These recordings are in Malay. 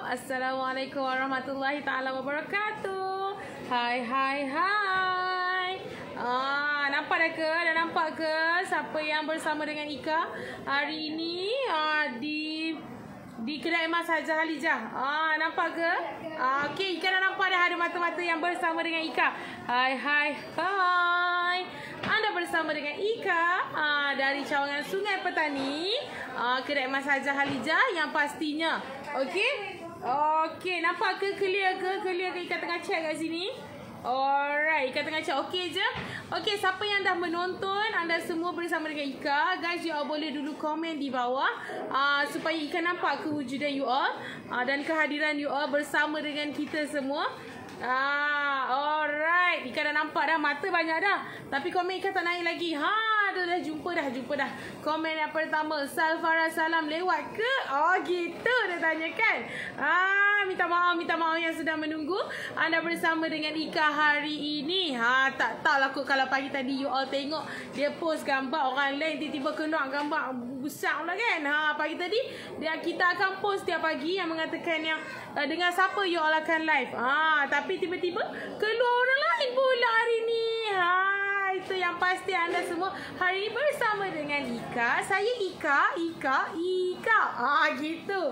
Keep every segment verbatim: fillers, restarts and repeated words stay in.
Assalamualaikum warahmatullahi taala wabarakatuh. Hai hai hai. Ah, nampak dah ke? Dah nampak ke siapa yang bersama dengan Ika hari ini ah, di di kedai emas Hajah Halijah. Ah, nampak ke? Ah, okey, Ika dah nampak dah ada mata-mata yang bersama dengan Ika. Hai hai hai. Anda bersama dengan Ika ah, dari cawangan Sungai Petani, ah, kedai emas Hajah Halijah yang pastinya. Okey? Okey, nampak ke? Clear ke? Clear ke? Ika tengah check kat sini. Alright, Ika tengah check. Okey je? Okey, siapa yang dah menonton, anda semua bersama dengan Ika, guys, you all boleh dulu komen di bawah uh, supaya Ika nampak kewujudan you all uh, dan kehadiran you all bersama dengan kita semua. Ah, alright. Ika dah nampak dah, mata banyak dah. Tapi komen Ika tak naik lagi. Ha, dah, dah jumpa dah, jumpa dah. Komen yang pertama, Salfara salam lewat ke? Oh, gitu dia tanyakan. Ah, minta maaf, minta maaf yang sudah menunggu. Anda bersama dengan Ika hari ini. Ha, tak tahulah kot kalau pagi tadi you all tengok dia post gambar orang lain tiba-tiba kena gambar besar lah kan. Ha, pagi tadi dia kita akan post tiap pagi yang mengatakan yang uh, dengan siapa you all akan live. Ha, tapi tiba-tiba keluar orang lain pula hari ni. Ha, itu yang pasti anda semua hari ini bersama dengan Ika. Saya Ika, Ika, Ika. Ah, gitu.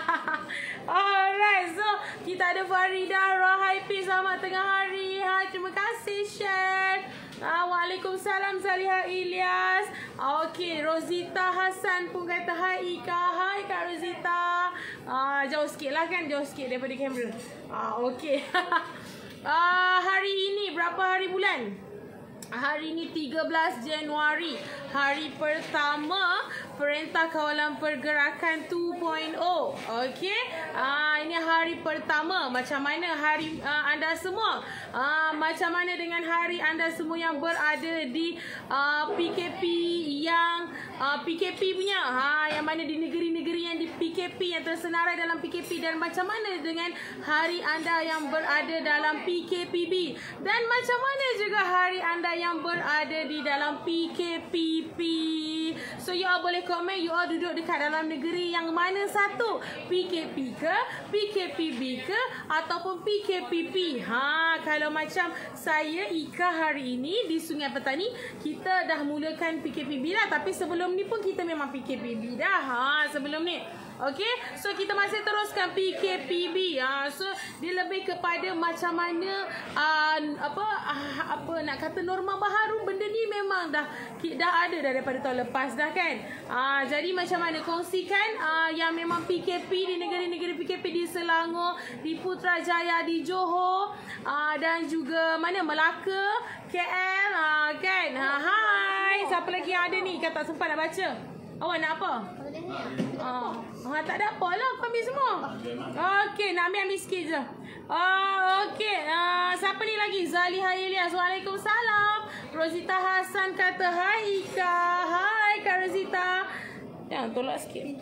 Alright, so kita ada Farida Rahaipi, selamat tengah hari. Ha, terima kasih share. Ah, Waalaikumsalam Zaliha Ilyas. Okey, Rosita Hasan pun kata hai Ika. Hai Kak Rosita. Ah, jauh sikit lah kan, jauh sikit daripada kamera. Ah, okey. ah, hari ini berapa hari bulan? Hari ini tiga belas Januari, hari pertama Perintah Kawalan Pergerakan dua titik kosong. Okey, ah, ini hari pertama. Macam mana hari uh, anda semua? Ah, macam mana dengan hari anda semua yang berada di uh, P K P yang uh, P K P punya? Ha, yang mana di negeri-negeri yang di P K P, yang tersenarai dalam P K P, dan macam mana dengan hari anda yang berada dalam P K P B? Dan macam mana juga hari anda yang berada di dalam P K P P? So you all boleh komen you all duduk dekat dalam negeri yang mana satu? P K P ke, P K P B ke, ataupun P K P P? Ha, kalau macam saya Ika hari ini di Sungai Petani, kita dah mulakan P K P B lah, tapi sebelum ni pun kita memang P K P B dah. Ha, sebelum ni. Okey, so kita masih teruskan P K P B. Ha, so dia lebih kepada macam mana uh, apa uh, apa nak kata norma baharu, benda ni memang dah dah ada daripada tahun lepas dah kan. Uh, jadi macam mana kongsikan uh, yang memang P K P di negeri-negeri P K P di Selangor, di Putrajaya, di Johor, uh, dan juga mana Melaka, K L, uh, kan. Uh, hai, siapa lagi yang ada ni? Kata tak sempat nak baca. Awak nak apa? Ah, uh, tak ada apa lah, aku ambil semua. Okey, nak ambil ambil sikit je. Oh, okey. Uh, siapa ni lagi? Zaliha Ilyas. Waalaikumsalam. Rosita Hasan kata hai Ika. Hai Kak Rosita. Jangan tolak sikit.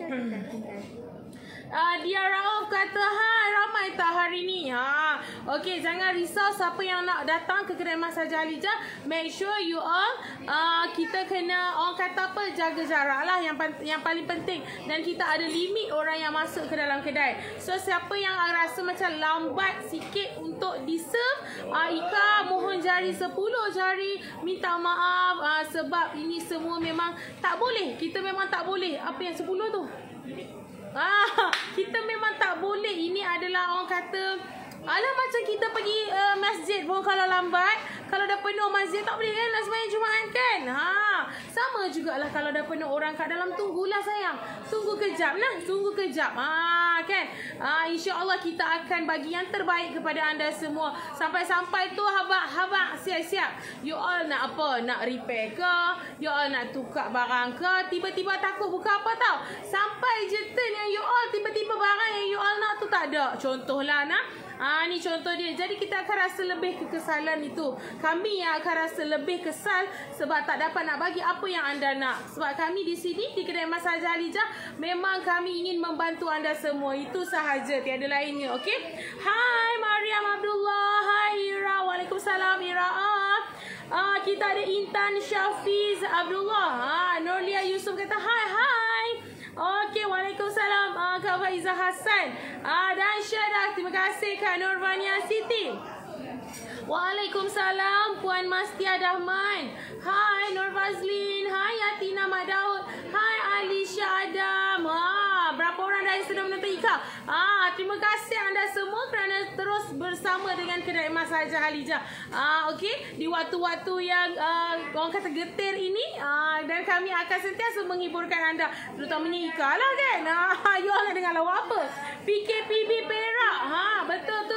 Uh, dia Rauf kata hai, ramai tak hari ni? Ha. Okey, jangan risau siapa yang nak datang ke kedai emas Hajah Halijah. Make sure you all uh, kita kena orang kata apa, jaga jarak lah yang yang paling penting, dan kita ada limit orang yang masuk ke dalam kedai. So siapa yang rasa macam lambat sikit untuk di-serve, uh, Ika mohon jari sepuluh jari minta maaf uh, sebab ini semua memang tak boleh. Kita memang tak boleh. Apa yang sepuluh tu? Ah, kita memang tak boleh. Ini adalah orang kata, alah macam kita pergi uh, masjid pun kalau lambat, kalau dah penuh masjid tak boleh kan nak sembahyang Jumaat kan. Ha, sama jugalah kalau dah penuh orang kat dalam, tunggulah sayang. Tunggu kejap lah, tunggu kejap. Ha, kan. Ha, insya-Allah kita akan bagi yang terbaik kepada anda semua. Sampai-sampai tu habaq-habaq siap-siap. You all nak apa? Nak repair ke? You all nak tukar barang ke? Tiba-tiba takut buka apa tau. Sampai je turn yang you all tiba-tiba barang yang you all nak tu tak ada. Contohlah nak. Ah, ni contoh dia. Jadi kita akan rasa lebih kekesalan itu. Kami yang akan rasa lebih kesal sebab tak dapat nak bagi apa yang anda nak. Sebab kami di sini di kedai emas Hajah Halijah memang kami ingin membantu anda semua. Itu sahaja, tiada lainnya. Okey. Hai Mariam Abdullah. Hai Ira. Waalaikumsalam Ira. Ah, kita ada Intan Syafiz Abdullah. Ah, Norlia Yusuf kata hai hai. Okey, Waalaikumsalam uh, Kak Faizah Hassan. Uh, dan Syadah, terima kasih Kak Nurvania Siti. Waalaikumsalam Puan Mastia Dahman. Hai Nur Fazlin. Hai Atina Mak Daud. Hai Alisha Adam. Ha, berapa orang dah sedang menonton Ika? Ah, terima kasih anda semua kerana terus bersama dengan kedai emas Haja Halijah. Ah, okey, di waktu-waktu yang uh, orang kata getir ini, ah, dan kami akan sentiasa menghiburkan anda, terutamanya Ika lah kan. Ah, you orang nak dengar lawa apa? P K P B Perak. Ha, betul tu.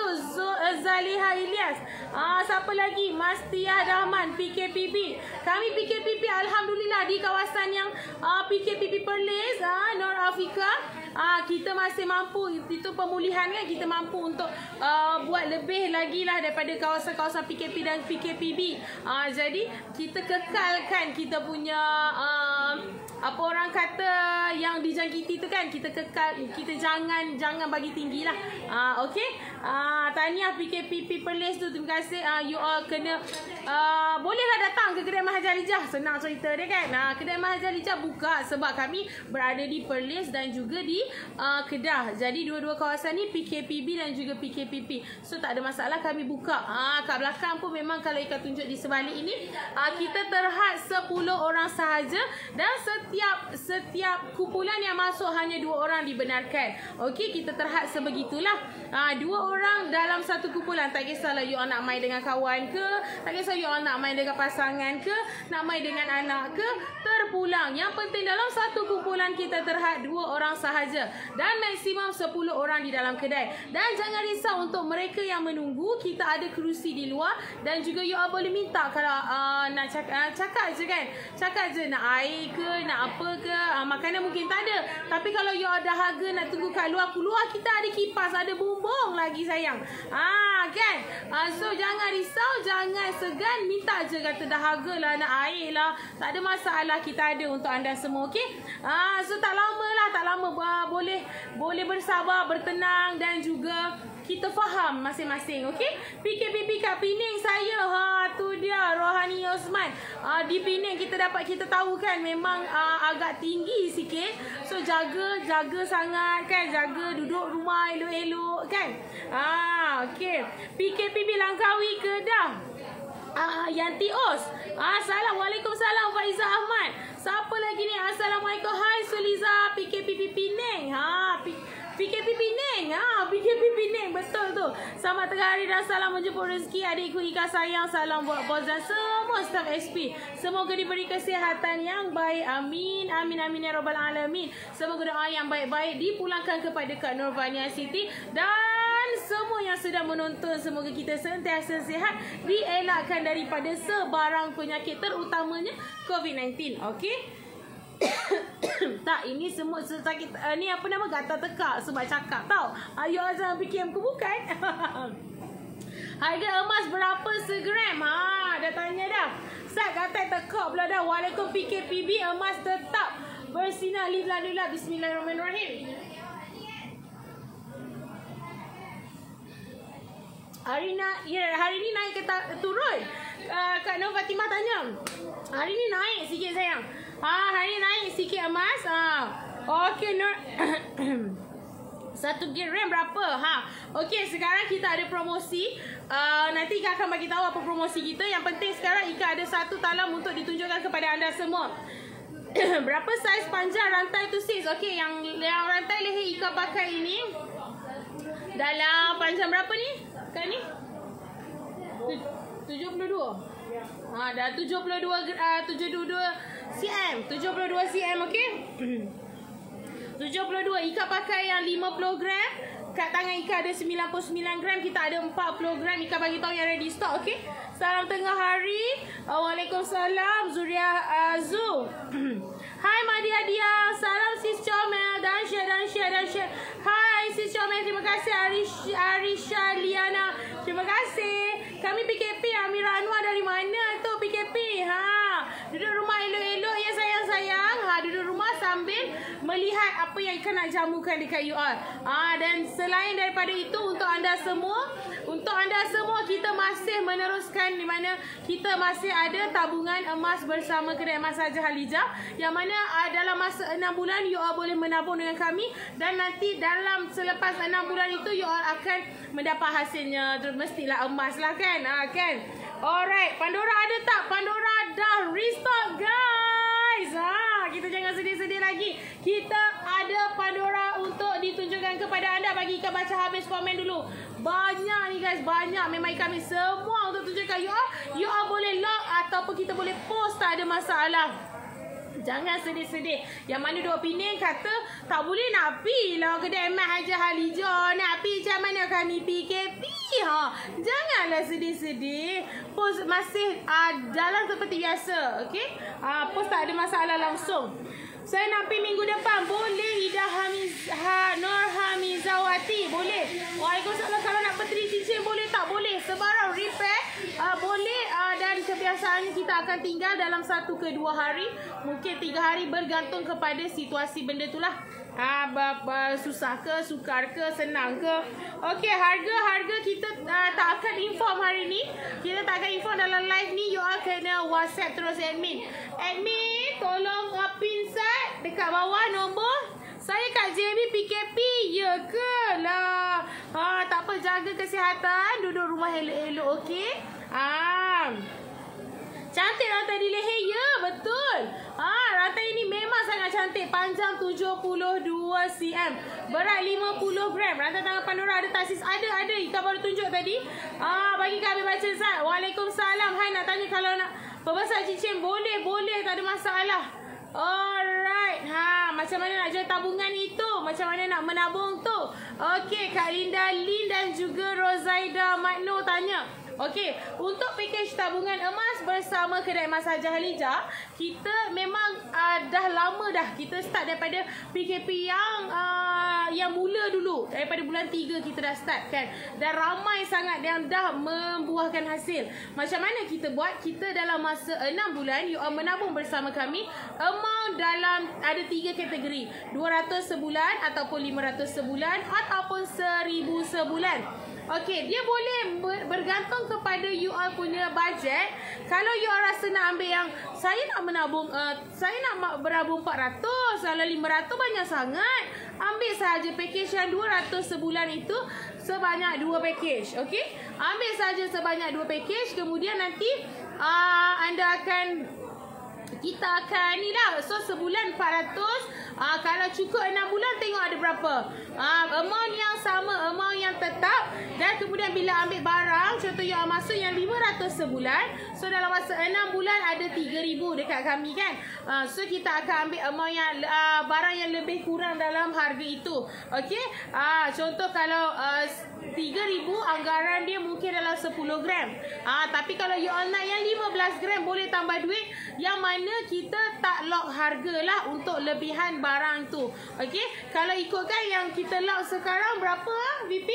Zaliha Ilyas. Ah, siapa lagi? Mastia Rahman, P K P B. Kami P K P B alhamdulillah di kawasan yang uh, P K P B Perlis, ah, North Africa. Ah, kita masih mampu, itu pemulihan kan, kita mampu untuk uh, buat lebih lagi lah daripada kawasan-kawasan P K P dan P K P B. Ah, jadi kita kekalkan kita punya uh, apa orang kata yang dijangkiti tu kan, kita kekal, kita jangan jangan bagi tinggi lah. Ah, okey. Ah, tahniah P K P B Perlis tu, terima kasih. Ah, you all kena uh, bolehlah datang ke kedai Emas Haja Halijah. Senang cerita dia kan. Ah, kedai Emas Haja Halijah buka sebab kami berada di Perlis dan juga di uh, Kedah. Jadi dua-dua kawasan ni P K P B dan juga P K P P. So tak ada masalah, kami buka. Ah, kat belakang pun memang kalau Ika tunjuk di sebalik ini, ah, kita terhad sepuluh orang sahaja dan setiap setiap kumpulan yang masuk hanya dua orang dibenarkan. Okey, kita terhad sebegitulah. Ah, dua orang dalam satu kumpulan. Tak kisahlah you all nak main dengan kawan ke, tak kisah you all nak main dengan pasangan ke, nak main dengan anak ke, terpulang. Yang penting dalam satu kumpulan kita terhad dua orang sahaja dan maksimum sepuluh orang di dalam kedai. Dan jangan risau untuk mereka yang menunggu, kita ada kerusi di luar dan juga you all boleh minta kalau uh, nak cakap, uh, cakap je kan. Cakap je nak air ke, nak apa ke, uh, makanan mungkin tak ada. Tapi kalau you all dah harga nak tunggu kat luar, keluar kita ada kipas, ada bumbung lagi sayang. Ah, kan? Uh, so jangan risau, jangan segan, minta je kata dah harga lah, nak air lah. Tak ada masalah, kita ada untuk anda semua, okey? Ah, so tak lama lah, tak lama. Uh, boleh boleh bersabar, bertenang dan juga kita faham masing-masing, okey? P K P B kat Pening saya, ha, tu dia Rohani Osman. Uh, di Pening kita dapat, kita tahu kan memang uh, agak tinggi sikit. So jaga, jaga sangat kan, jaga duduk rumah elok-elok kan. Ah, okey. P K P B Langkawi Kedah. Ah, Yanti Os. Ah, Assalamualaikum, salam Faizah Ahmad. Siapa lagi ni? Assalamualaikum. Hai Suliza, P K P B Pening. Ha, P P K P Pening. Ha, P K P Pening, betul tu. Selamat tengah hari dan salam menjemput rezeki adikku Ika sayang. Salam buat bos dan semua staf S P. Semoga diberi kesihatan yang baik. Amin. Amin amin ya rabbal alamin. Semoga doa yang baik-baik dipulangkan kepada Kak Nurvania Siti dan semua yang sedang menonton. Semoga kita sentiasa sihat, dielakkan daripada sebarang penyakit, terutamanya COVID sembilan belas. Okey? Tak, ini semua sakit, uh, ni apa nama, gatal tekak sebab cakap tau. Ayo jangan fikir aku bukan. Harga emas berapa segram? Ha, dah tanya dah. Sat gatal tekak pula dah. Waalaikumsalam P K P B emas tetap bersinar lillah-lillah. Bismillahirrahmanirrahim. Hari na ya, hari ni naik ke turun? Uh, Kak Nur Fatimah tanya. Hari ni naik sikit sayang. Ha, hari ni naik sikit emas. Ha. Okey Nur. Satu gram berapa? Ha. Okey, sekarang kita ada promosi. Uh, nanti Ika akan bagi tahu apa promosi kita. Yang penting sekarang Ika ada satu talam untuk ditunjukkan kepada anda semua. Berapa saiz panjang rantai tu sis? Okey, yang yang rantai leher Ika pakai ini dalam panjang berapa ni? Kan ni? tujuh puluh dua. Ha, dah tujuh puluh dua uh, tujuh puluh dua cm. tujuh puluh dua cm, okey? tujuh puluh dua. Ika pakai yang lima puluh gram. Kat tangan Ika ada sembilan puluh sembilan gram. Kita ada empat puluh gram. Ika bagi tahu yang ready stock, okey? Salam tengah hari. Waalaikumsalam Zuria uh, Zu. Hai Madia Dia. Salam sis Comel dan share dan share dan share. Hai sis Comel, terima kasih. Arish, Arisha Liana, terima kasih. Kami P K P. Amira Anwar dari mana tu P K P? Ha, duduk rumah elok-elok ya sayang-sayang. Ha, duduk rumah sambil melihat apa yang Ika nak jamukan dekat you all. Ah, dan selain daripada itu, untuk anda semua, untuk anda semua kita masih meneruskan di mana kita masih ada tabungan emas bersama kedai emas Haja Halijah, yang mana uh, dalam masa enam bulan you all boleh menabung dengan kami, dan nanti dalam selepas enam bulan itu you all akan mendapat hasilnya. Mestilah emas lah kan, ah, kan. Alright, Pandora ada tak? Pandora dah restock guys. Ha, kita jangan sedih-sedih lagi. Kita ada Pandora untuk ditunjukkan kepada anda. Bagi Ika baca habis komen dulu. Banyak ni guys, banyak. Memang Ika ambil semua untuk tunjukkan you all. You all boleh lock ataupun kita boleh post, tak ada masalah. Jangan sedih-sedih. Yang mana dua Penang kata tak boleh nak pi lah kedai emas Haja Halijah. Nak pi macam mana kami P K P? Ha, janganlah sedih-sedih. Post masih uh, jalan seperti biasa. Okey? Uh, post tak ada masalah langsung. Saya nak pi minggu depan. Boleh Ida Hamiz, ha, Nur Hamizawati? Boleh. Waalaikumsalam. Kalau nak petri cincin boleh tak? Boleh. Sebarang repair uh, boleh. Uh, dan kebiasaannya kita akan tinggal dalam satu ke dua hari. Mungkin tiga hari, bergantung kepada situasi benda tu lah. Ah, ha, susah ke, sukar ke, senang ke. Okey, harga-harga kita uh, tak akan inform hari ni. Kita tak akan inform dalam live ni. You all kena WhatsApp terus admin. Admin, tolong uh, pin set dekat bawah nombor. Saya kat J B P K P. Ya ke lah. Ha, tak apa, jaga kesihatan. Duduk rumah elok-elok, okey? Ah. Cantik rantai di leher, ya, betul. Ah, rantai ini memang sangat cantik. Panjang tujuh puluh dua sentimeter. Berat lima puluh gram. Rantai tangan Pandora ada taksis? Ada, ada. Ika baru tunjuk tadi. Ah, bagi kami baca Zat. Waalaikumsalam. Hai, nak tanya kalau nak perbesar cincin. Boleh, boleh. Tak ada masalah. Alright. Ha, macam mana nak jual tabungan itu? Macam mana nak menabung tu? Okey, Kak Linda Lin dan juga Rozaida Makno tanya. Okey, untuk package tabungan emas bersama kedai emas Haja Halijah, kita memang uh, dah lama dah. Kita start daripada P K P yang uh, yang mula dulu. Daripada bulan tiga kita dah start kan. Dan ramai sangat yang dah membuahkan hasil. Macam mana kita buat? Kita dalam masa enam bulan, you all menabung bersama kami. Amount dalam ada tiga kategori. dua ratus sebulan ataupun lima ratus sebulan ataupun seribu sebulan. Okey, dia boleh ber bergantung kepada you all punya bajet. Kalau you all rasa nak ambil yang saya nak menabung, uh, saya nak berabung empat ratus, kalau lima ratus banyak sangat. Ambil sahaja package yang dua ratus sebulan itu sebanyak dua package. Okey, ambil sahaja sebanyak dua package. Kemudian nanti uh, anda akan, kita akan ni lah. So sebulan empat ratus. Ah, kalau cukup enam bulan, tengok ada berapa. Ah, amount yang sama, amount yang tetap. Dan kemudian bila ambil barang, contoh yang masuk yang lima ratus sebulan. So dalam masa enam bulan ada tiga ribu dekat kami kan. Ah, so kita akan ambil amount yang ah, barang yang lebih kurang dalam harga itu. Okey. Ah, contoh kalau ah, tiga ribu, anggaran dia mungkin dalam sepuluh gram. Ah, tapi kalau you all nak yang lima belas gram, boleh tambah duit. Yang mana kita tak lock harga lah untuk lebihan barang tu. Okey, kalau ikutkan yang kita lock sekarang berapa V P?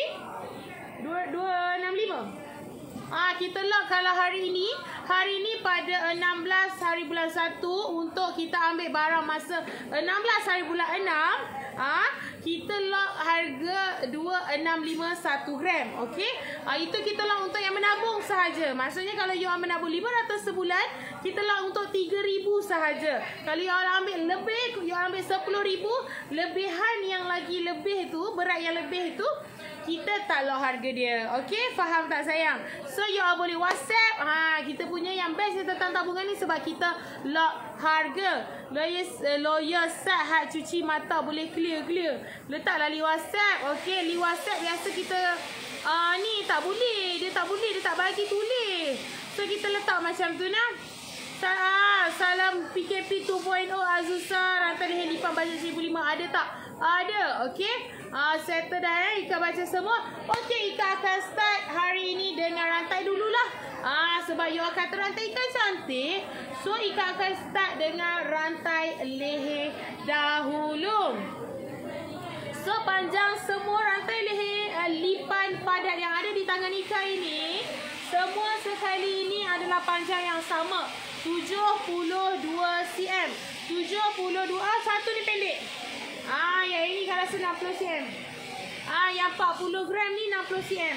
dua enam lima. Ah, kita lock kalau hari ini, hari ini pada enam belas hari bulan satu, untuk kita ambil barang masa enam belas hari bulan enam, ah, kita lock harga dua enam lima satu gram. Okey, ah, itu kita lock untuk yang menabung sahaja. Maksudnya kalau you all menabung lima ratus sebulan, kita lock untuk tiga ribu sahaja. Kalau you all ambil lebih, you all ambil sepuluh ribu, lebihan yang lagi lebih tu, berat yang lebih tu, kita tak lock harga dia. Okey, faham tak sayang? So you all boleh WhatsApp. Ha, kita punya yang best tentang tabungan ni sebab kita lock harga. Lawyer uh, lawyer Sat hak cuci mata boleh clear-clear. Letaklah li WhatsApp. Okey, li WhatsApp biasa kita uh, ni tak boleh. Dia tak boleh, dia tak bagi tulis. So kita letak macam tu nah. Ah, salam P K P dua titik nol Azusa, rantai leher lipan bajet seribu lima. Ada tak? Ada. Okey. Ah, settle dah eh. Ika baca semua. Okey, Ika akan start hari ini dengan rantai dululah. Ah, sebab you akan rantai ikan cantik. So Ika akan start dengan rantai leher dahulu. So panjang semua rantai leher uh, lipan padat yang ada di tangan Ika ini, semua sekali ini adalah panjang yang sama, tujuh puluh dua cm. tujuh puluh dua. Ah, satu ni pendek. Ah, yang ini kalau rasa enam puluh cm. Ah, yang empat puluh gram ni enam puluh cm.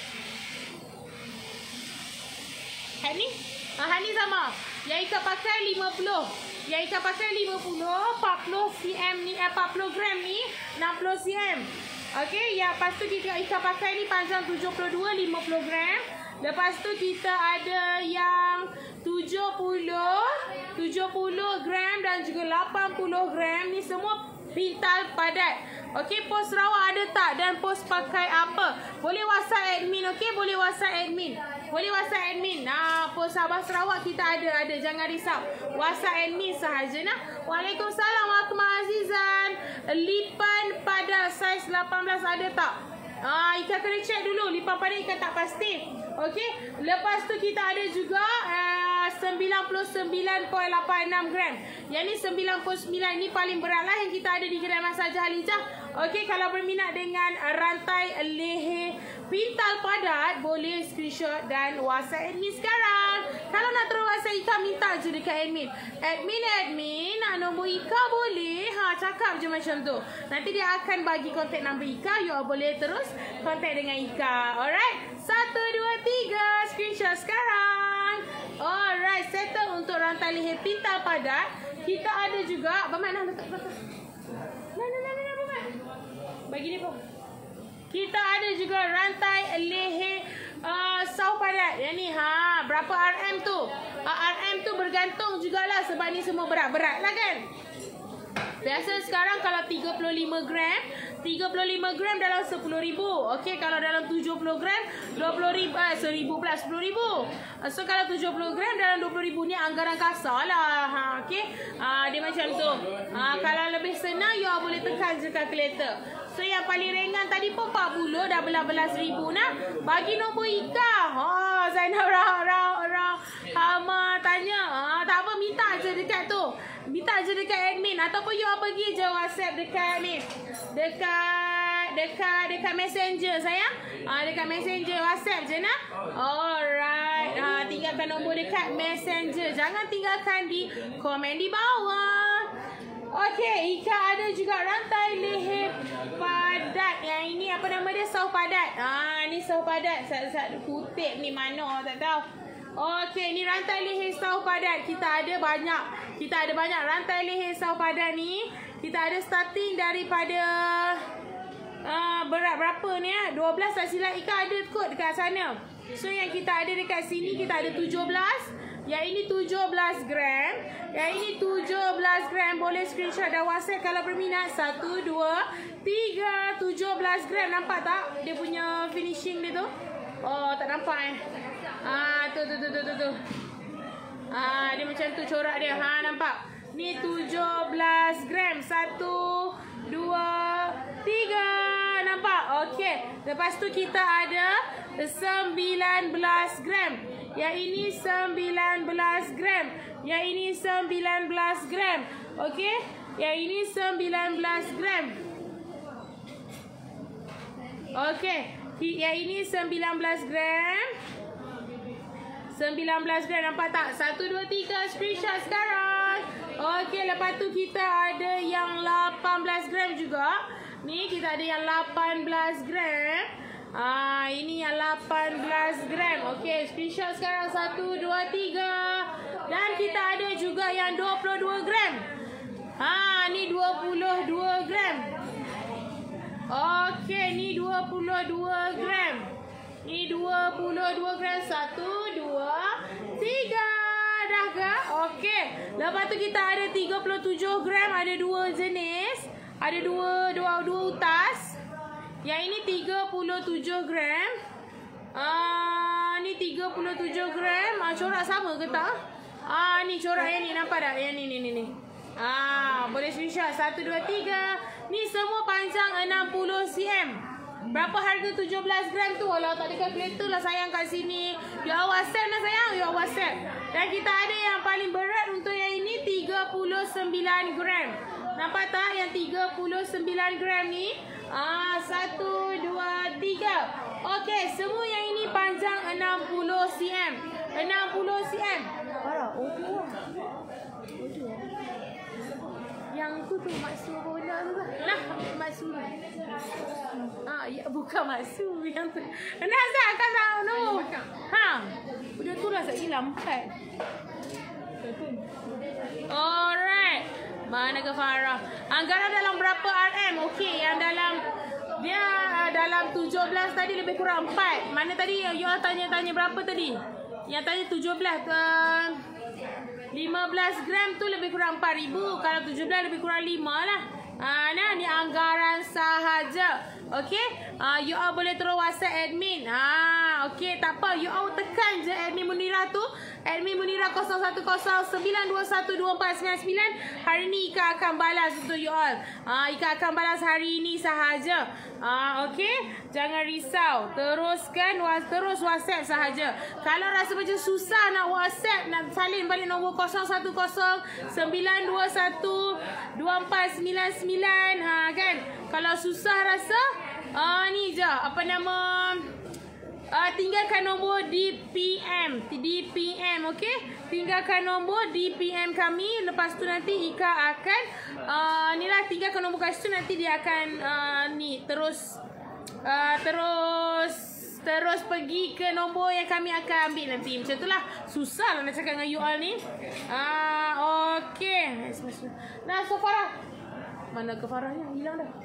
Yang ni? Ah, yang ni sama. Yang Ika pakai lima puluh. Yang Ika pakai lima puluh, empat puluh cm ni, eh, empat puluh gram ni enam puluh cm. Okey, ya, lepas tu kita Ika pakai ni panjang tujuh puluh dua, lima puluh gram. Lepas tu kita ada yang tujuh puluh, tujuh puluh gram dan juga lapan puluh gram. Ni semua pintal padat. Okey, pos Sarawak ada tak? Dan pos pakai apa? Boleh WhatsApp admin, okey? Boleh WhatsApp admin. Boleh WhatsApp admin. Nah, pos Sabah Sarawak kita ada, ada. Jangan risau. WhatsApp admin sahaja nah. Waalaikumsalam Akmal Azizan. Lipan pada saiz lapan belas ada tak? Ah, Ika kena check dulu. Lipan pada Ika tak pasti. Okey. Lepas tu kita ada juga uh, sembilan puluh sembilan perpuluhan lapan enam gram. Yang ni sembilan puluh sembilan ni paling berat lah yang kita ada di kedai Masjid Halijah. Okey, kalau berminat dengan uh, rantai leher pintal padat, boleh screenshot dan WhatsApp admin sekarang. Kalau nak terus WhatsApp Ika, minta je dekat admin. Admin, admin, nak nombor Ika boleh. Ha, cakap je macam tu. Nanti dia akan bagi kontak nombor Ika. You all boleh terus kontak dengan Ika. Alright? Satu, dua, tiga. Screenshot sekarang. Alright, settle untuk rantai leher pintal padat. Kita ada juga. Bapak nak letak belakang. Nah, nah, nah, nah, Bapak. Bagi dia pun. Kita ada juga rantai leher uh, sau padat. Yang ni, ha, berapa R M tu? Uh, R M tu bergantung jugalah sebab ni semua berat-berat lah kan? Biasa sekarang kalau tiga puluh lima gram, tiga puluh lima gram dalam sepuluh ribu. Okey, kalau dalam tujuh puluh gram, dua puluh ribu, eh, seribu pula sepuluh ribu. So, kalau tujuh puluh gram dalam dua puluh ribu ni anggaran kasar lah. Ha, okey, ha, dia macam tu. Ha, kalau lebih senang, you all boleh tekan je kalkulator. So, yang paling ringan tadi pun empat puluh, dah belas-belas ribu nak. Bagi nombor Ika. Ha, Zainal Rah, Rah, Rah. Hama tanya. Ha, tak apa, minta je dekat tu. Minta je dekat admin. Ataupun you all pergi je WhatsApp dekat admin. Dekat, dekat, dekat messenger sayang. Ha, dekat messenger WhatsApp je nak. Alright. Ha, tinggalkan nombor dekat messenger. Jangan tinggalkan di komen di bawah. Okey, Ika ada juga rantai leher padat. Yang ini apa nama dia? Sau padat. Ah, ni sau padat. Sat-sat kutip ni mana tak tahu. Okey, ni rantai leher sau padat. Kita ada banyak. Kita ada banyak rantai leher sau padat ni. Kita ada starting daripada uh, berat berapa ni ah? dua belas tak silap Ika ada kot dekat sana. So yang kita ada dekat sini kita ada tujuh belas. Yang ini tujuh belas gram. Yang ini tujuh belas gram. Boleh screenshot dan WhatsApp kalau berminat. satu, dua, tiga, tujuh belas gram. Nampak tak dia punya finishing dia tu? Oh, tak nampak eh. Ah, tu tu tu tu tu tu. Ah, dia macam tu corak dia. Ha, nampak? Ni tujuh belas gram. satu, dua, tiga. Nampak? Okey. Lepas tu kita ada sembilan belas gram. Yang ini sembilan belas gram. Yang ini sembilan belas gram. Okey. Yang ini sembilan belas gram. Okey. Yang ini sembilan belas gram. sembilan belas gram. Nampak tak? satu, dua, tiga. Screenshot sekarang. Okey. Lepas tu kita ada yang lapan belas gram juga. Ni kita ada yang lapan belas gram. Ah, ini yang lapan belas gram. Okey, screenshot sekarang. satu, dua, tiga. Dan kita ada juga yang dua puluh dua gram. Ha, ni dua puluh dua gram. Okey, ni dua puluh dua gram. Ni dua puluh dua gram. satu, dua, tiga. Dah ke? Okey. Lepas tu kita ada tiga puluh tujuh gram. Ada dua jenis. Ada dua, dua, dua utas. Yang ini tiga puluh tujuh gram. Ah, ni tiga puluh tujuh gram. Ah, corak sama ke tak? Ah, ni corak yang ni. Nampak tak? Yang ni, ni, ni, ni. Ah, boleh screenshot. satu, dua, tiga. Ni semua panjang enam puluh sentimeter. Berapa harga tujuh belas gram tu? Walau tak ada kalkulator lah sayang kat sini. You all WhatsApp lah sayang. You all WhatsApp. Dan kita ada yang paling berat untuk yang ini tiga puluh sembilan gram. Nampak tak yang tiga puluh sembilan gram ni? Ah, satu, dua, tiga. Okey, semua yang ini panjang enam puluh sentimeter. enam puluh sentimeter. Parah. Oh tu lah. Oh tu. Yang tu tu maksud apa benda tu lah. Nah, maksud. Ah, ya bukan maksud yang tu. Nak tak kan tahu no. Ha. Udah tu lah saya hilang empat. Alright. Mana ke Farah? Anggaran dalam berapa R M? Okey, yang dalam dia uh, dalam tujuh belas tadi lebih kurang empat. Mana tadi you all tanya-tanya berapa tadi? Yang tadi tujuh belas ke lima belas gram tu lebih kurang empat ribu. Kalau tujuh belas lebih kurang lima lah. Ah, nah, ni anggaran sahaja. Okey, ah, you all boleh terus WhatsApp admin. Ah, okey, tak apa. You all tekan je admin Munirah tu. Admin Munirah kosong satu kosong sembilan dua satu dua empat sembilan sembilan. Hari ni Ika akan balas untuk you all. Ah, Ika akan balas hari ini sahaja. Ah, okey, jangan risau. Teruskan, terus WhatsApp sahaja. Kalau rasa macam susah nak WhatsApp, nak salin balik nombor kosong satu kosong sembilan dua satu dua empat sembilan sembilan. Ha kan? Kalau susah rasa, ah ni je apa nama? Uh, tinggalkan nombor D P M. D P M, okey? Tinggalkan nombor D P M kami. Lepas tu nanti Ika akan uh, ni lah, tinggalkan nombor kat situ. Nanti dia akan uh, ni terus uh, terus terus pergi ke nombor yang kami akan ambil nanti. Macam tu lah. Susah lah nak cakap dengan you all ni. uh, Okey. Nah, so Farah, mana ke Farahnya? Hilang dah.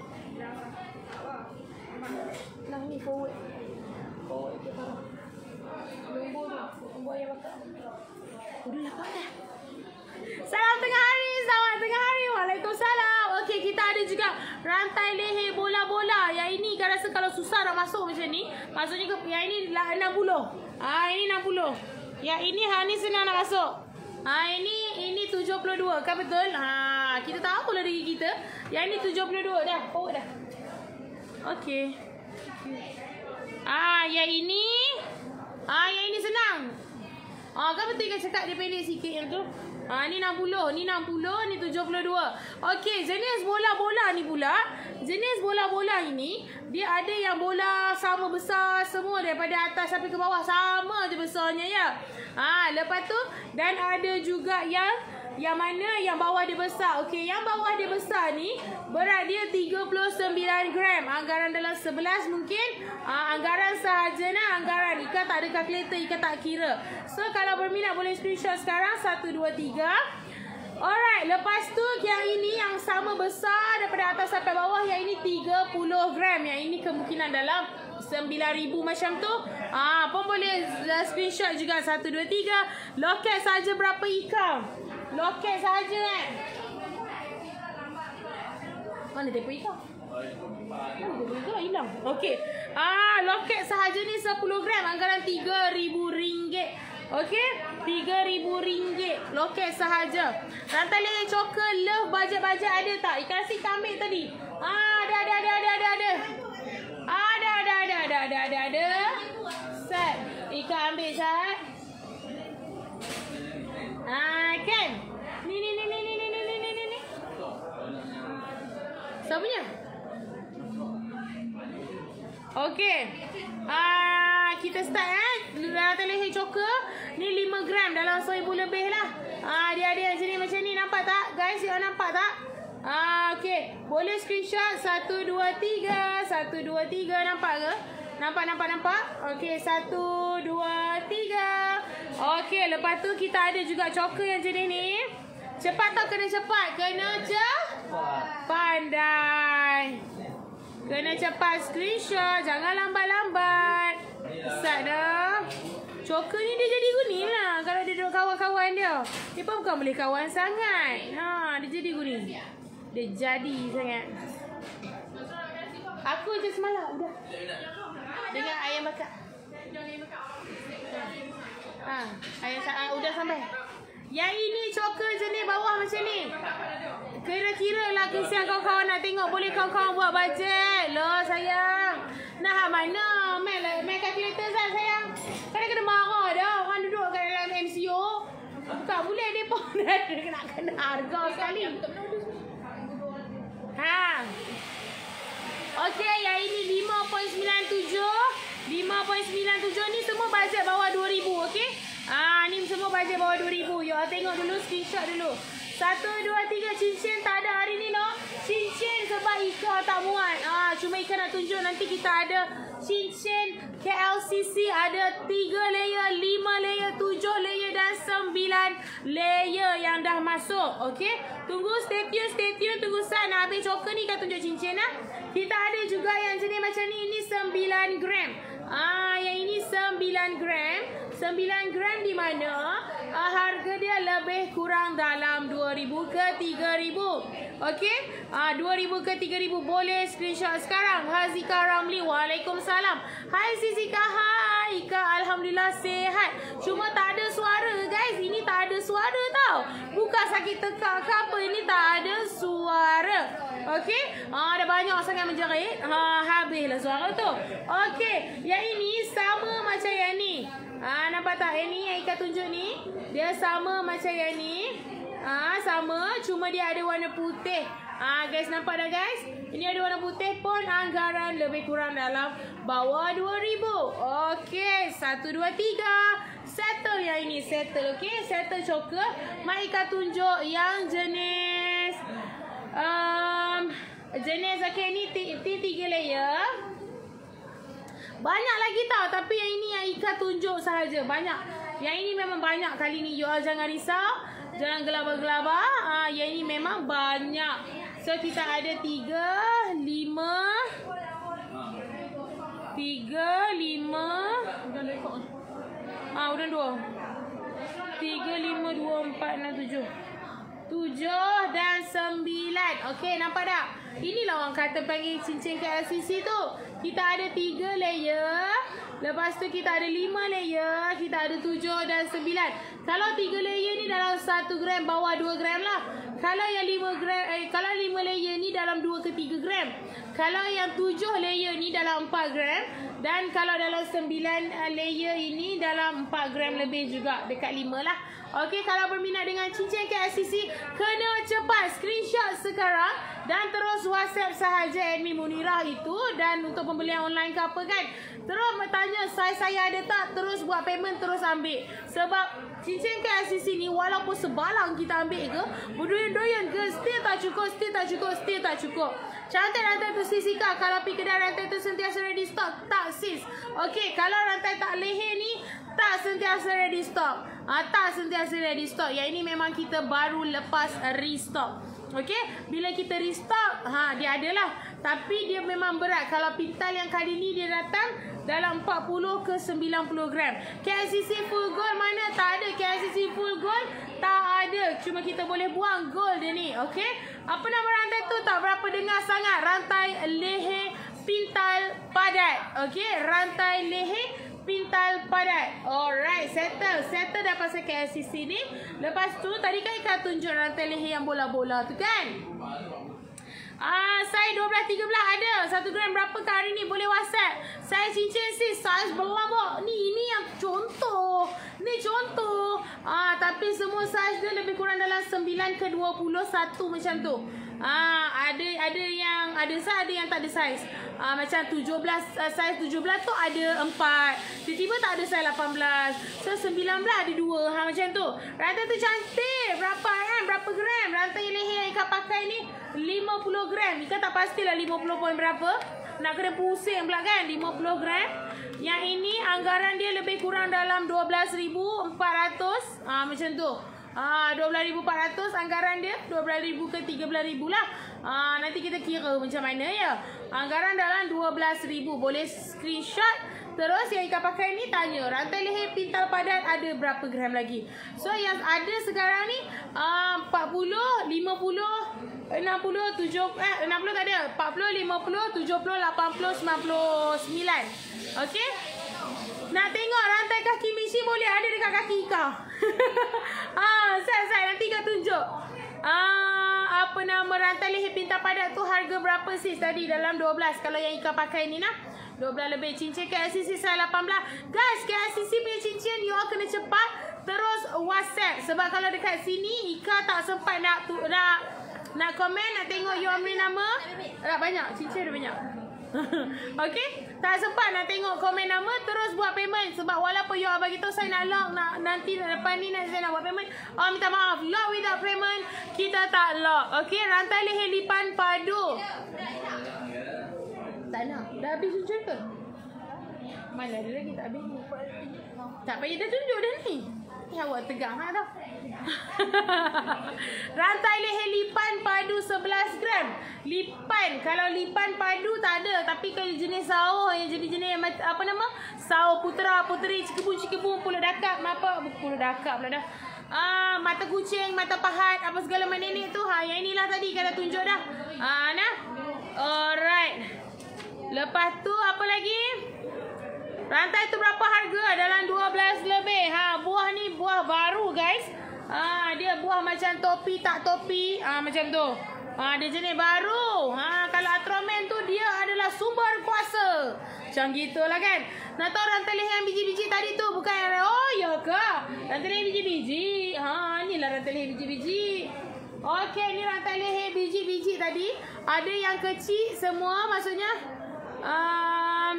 Nah, ni forward. Forward ke Farah. Nombor tu. Nombor yang bakal. Udah lapak dah. Salam tengah hari. Selamat tengah hari. Waalaikumsalam. Okey, kita ada juga rantai leher bola-bola. Yang ini kan rasa kalau susah nak masuk macam ni. Maksudnya ke, yang ini enam puluh. Ah, ini enam puluh. Yang ini ha ni senang nak masuk. Ah, ini ini tujuh puluh dua. Kan betul? Ha, kita tahu lah diri kita. Yang ini tujuh puluh dua dah. Forward dah. Okey. Ah, yang ini ah, yang ini senang. Ah, kan betul kan cakap dia pendek sikit yang tu. Ah, ni enam puluh, ni enam puluh, ni tujuh puluh dua. Okey, jenis bola-bola ni pula. Jenis bola-bola ini, dia ada yang bola sama besar semua daripada atas sampai ke bawah. Sama je besarnya ya. Ah, lepas tu dan ada juga yang yang mana yang bawah dia besar. Okey, yang bawah dia besar ni berat dia tiga puluh sembilan gram. Anggaran dalam sebelas mungkin. Ah, anggaran sahaja nah, anggaran. Ika tak ada kalkulator, Ika tak kira. So kalau berminat boleh screenshot sekarang satu dua tiga. Alright, lepas tu yang ini yang sama besar daripada atas sampai bawah, yang ini tiga puluh gram. Yang ini kemungkinan dalam sembilan ribu macam tu. Ah, pun boleh screenshot juga satu dua tiga. Loket saja berapa Ika? Loket saja kan. Mana tempoh Ika? Mana tempoh Ika? Hilang. Okey. Ah, loket sahaja ni sepuluh gram. Anggaran tiga ribu ringgit. Okey, tiga ribu ringgit loket sahaja. Rantai leher choker love bajet-bajet ada tak? Ikan nasi kambing tadi. Ah, ada ada ada ada ada ada. Ada ada ada ada ada ada ada. Set. Ikan ambil Sat. Ah, kan? Ni ni ni ni ni ni ni ni ni ni. Siapa punya? Okey. Ah, kita start eh. Rantai leher choker ni lima gram dalam seribu lebih lah. Ah, dia ada yang jenis macam ni, nampak tak? Guys, you nampak tak? Ah, okey. Boleh screenshot satu dua tiga, satu dua tiga, nampak ke? Nampak nampak nampak? Okey, satu dua tiga. Okey, lepas tu kita ada juga choker yang jenis ni. Cepat tak kena cepat? Kena cepat. Pandai. Kena cepat screenshot, jangan lambat-lambat. Start dah. Choker ni dia jadi guni lah kalau dia duduk kawan-kawan dia. Dia pun bukan boleh kawan sangat. Ha, dia jadi guni. Dia jadi sangat. Aku je semalam udah. Dengan ayam bakar. Ha, ayam bakar udah sampai. Yang ini choker jenis bawah macam ni. Kira-kira lah kesian kawan-kawan nak tengok. Boleh kawan-kawan buat bajet. Loh sayang. Nah mana? Main, main kalkulator Zat sayang. Kadang kena marah dah. Orang duduk kat dalam M C O. Bukan boleh dia pun nak kena harga sekali. Ha. Okey, yang ini lima perpuluhan sembilan tujuh. lima perpuluhan sembilan tujuh ni semua bajet bawah dua ribu, okey? Ha, Ah, ni semua bajet bawah dua ribu. You all tengok dulu, screenshot dulu. Satu, dua, tiga. Cincin tak ada hari ni, no. Cincin sebab Ika tak muat. Ah, cuma Ika nak tunjuk nanti kita ada cincin K L C C. Ada tiga layer, lima layer, tujuh layer dan sembilan layer yang dah masuk. Okay. Tunggu, stay tune, stay tune. Tunggu Sat nak habis choker ni, Ika tunjuk cincin lah. Kita ada juga yang jenis macam ni. Ini sembilan gram. Ah, yang ini sembilan gram. sembilan gram di mana uh, harga dia lebih kurang dalam dua ribu ke tiga ribu. Okey? Ah, uh, dua ribu ke tiga ribu. Boleh screenshot sekarang. Hazika Ramli. Waalaikumsalam. Hai Sisika. Hai Ika. Alhamdulillah sihat. Cuma tak ada suara guys. Ini tak ada suara tau. Bukan sakit tekak ke apa. Ini tak ada suara. Okey? Ah, ada banyak sangat menjerit. Ha, habislah suara tu. Okey. Yang ini sama macam yang ni. Ah, nampak tak? Yang ni yang Ika tunjuk ni. Dia sama macam yang ni. Ah, sama. Cuma dia ada warna putih. Ah, guys, nampak dah guys? Ini ada warna putih pun anggaran lebih kurang dalam bawah dua ribu. Okey. Satu, dua, tiga. Settle yang ini. Settle. Okey. Settle choker. Mak Ika tunjuk yang jenis. Um, jenis okey ni tiga layer. Banyak lagi tau. Tapi yang ini yang Ika tunjuk sahaja. Banyak. Yang ini memang banyak kali ni. You all jangan risau. Jangan gelabah-gelabah. Ha, yang ini memang banyak. So kita ada tiga, lima. Tiga, lima. Udah rekod. Ah, udah dua. Tiga, lima, dua, empat, enam, tujuh. Tujuh dan sembilan. Okey, nampak tak? Inilah orang kata panggil cincin K L C C tu. Kita ada tiga layer. Lepas tu kita ada lima layer. Kita ada tujuh dan sembilan. Kalau tiga layer ni dalam satu gram, bawah dua gram lah. Kalau yang lima gram, eh, kalau lima layer ni dalam dua ke tiga gram. Kalau yang tujuh layer ni dalam empat gram. Dan kalau dalam sembilan layer ini dalam empat gram lebih juga. Dekat lima lah. Okey, kalau berminat dengan cincin K L C C, kena cepat screenshot sekarang dan terus WhatsApp sahaja admin Munirah itu. Dan untuk pembelian online ke apa kan, terus bertanya saiz saya ada tak, terus buat payment, terus ambil. Sebab cincin K L C C ni walaupun sebalang kita ambil ke, berdoyan-doyan ke, still tak cukup, still tak cukup, still tak cukup. Cantik rantai tu Sisika. Kalau pergi kedai rantai tu sentiasa ready stock. Tak sis. Okey, kalau rantai tak leher ni tak sentiasa ready stock. Ah, tak sentiasa ready stock. Yang ini memang kita baru lepas restock. Okey, bila kita restock, ha dia adalah. Tapi dia memang berat. Kalau pintal yang kali ni dia datang dalam empat puluh ke sembilan puluh gram. K L C C full gold mana? Tak ada. K L C C full gold tak ada. Cuma kita boleh buang gold dia ni. Okey. Apa nama rantai tu? Tak berapa dengar sangat. Rantai leher pintal padat. Okey. Rantai leher pintal padat. Alright. Settle. Settle dah pasal K L C C ni. Lepas tu tadi kan Ika tunjuk rantai leher yang bola-bola tu kan. Ah, saya dua belas, tiga belas ada. satu gram berapa ke hari ni? Boleh WhatsApp. Saya cincin sis. Saiz berlabak. Ni, ini yang contoh. Ni contoh. Ah, tapi semua saiz dia lebih kurang dalam sembilan ke dua puluh satu macam tu. Ah, ada ada yang ada saiz, ada yang tak ada saiz. Ah, macam tujuh belas, uh, saiz tujuh belas tu ada empat. Tiba-tiba tak ada saiz lapan belas. So sembilan belas ada dua. Ha, macam tu. Rantai tu cantik. Berapa kan? Berapa gram? Rantai leher yang Ika pakai ni lima puluh gram. Ika tak pastilah lima puluh poin berapa. Nak kena pusing pula kan. lima puluh gram. Yang ini anggaran dia lebih kurang dalam dua belas ribu empat ratus. Ah, macam tu. Ah, dua belas ribu empat ratus anggaran dia. dua belas ribu ke tiga belas ribu lah. Ah, nanti kita kira macam mana ya. Anggaran dalam dua belas ribu. Boleh screenshot. Terus yang Ika pakai ni tanya, rantai leher pintal padat ada berapa gram lagi. So yang ada sekarang ni uh, empat puluh, lima puluh, enam puluh, tujuh puluh, eh enam puluh tak ada. empat puluh, lima puluh, tujuh puluh, lapan puluh, sembilan puluh sembilan. Okey. Nak tengok rantai kaki misi boleh ada dekat kaki Ika. Ah, saya-saya nanti Ika tunjuk. Ah, apa nama rantai leher pintal padat tu harga berapa sis tadi dalam dua belas. Kalau yang Ika pakai ni nah, dua belas lebih. Cincin K L C C saya lapan belas. Guys, K L C C punya cincin you all kena cepat terus WhatsApp. Sebab kalau dekat sini Ika tak sempat nak tu, nak nak komen, nak tengok you all punya nama. Tak banyak, cincin ada banyak. Okey? Tak sempat nak tengok komen nama, terus buat payment. Sebab walaupun you bagi tahu saya nak lock, nak, nanti lepas ni nak saya nak buat payment. Oh, minta maaf. Lock without payment, kita tak lock. Okey? Rantai leher lipan padu. Tak nak. Dah habis tunjuk ke? Mana ada lagi tak habis? Tak payah dah tunjuk dah ni. Ni awak tegang ha tau. Rantai leher lipan padu sebelas gram. Lipan, kalau lipan padu tak ada. Tapi kalau jenis sawo yang jenis-jenis apa nama? Sawo putera, puteri, cikibun, cikibun, pulut dakap, apa? Pulut dakap pula dah. Ah, mata kucing, mata pahat, apa segala macam nenek tu. Ha, yang inilah tadi kita tunjuk dah. Ah, nah. Alright. Lepas tu apa lagi? Rantai tu berapa harga? Dalam dua belas lebih. Ha, buah ni buah baru guys. Ha, dia buah macam topi tak topi. Ha, macam tu. Ha, dia jenis baru. Ha, kalau Atroman tu dia adalah sumber kuasa. Macam gitulah kan. Nak tahu rantai leher yang biji-biji tadi tu bukan yang oh ya ke? Rantai leher biji-biji. Ha, inilah rantai leher biji-biji. Okey, ni rantai leher biji-biji tadi. Ada yang kecil semua maksudnya. Um,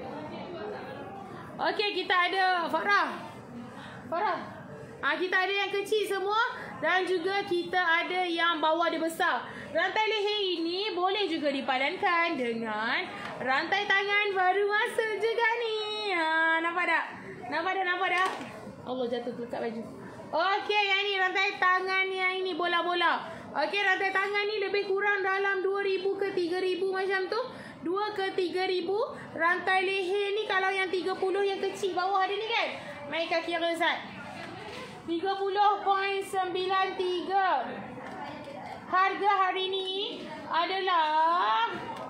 Okey, kita ada Farah. Farah. Ah, kita ada yang kecil semua dan juga kita ada yang bawah dia besar. Rantai leher ini boleh juga dipadankan dengan rantai tangan baru masuk juga ni. Ha, nampak tak? Nampak tak? Nampak tak? Allah jatuh tu kat baju. Okey, yang ni rantai tangan yang ini bola-bola. Okey, rantai tangan ni lebih kurang dalam dua ribu ke tiga ribu macam tu. dua ke tiga ribu. Rantai leher ni kalau yang tiga puluh yang kecil bawah dia ni kan. Mari kaki yang besar. tiga puluh perpuluhan sembilan tiga. Harga hari ni adalah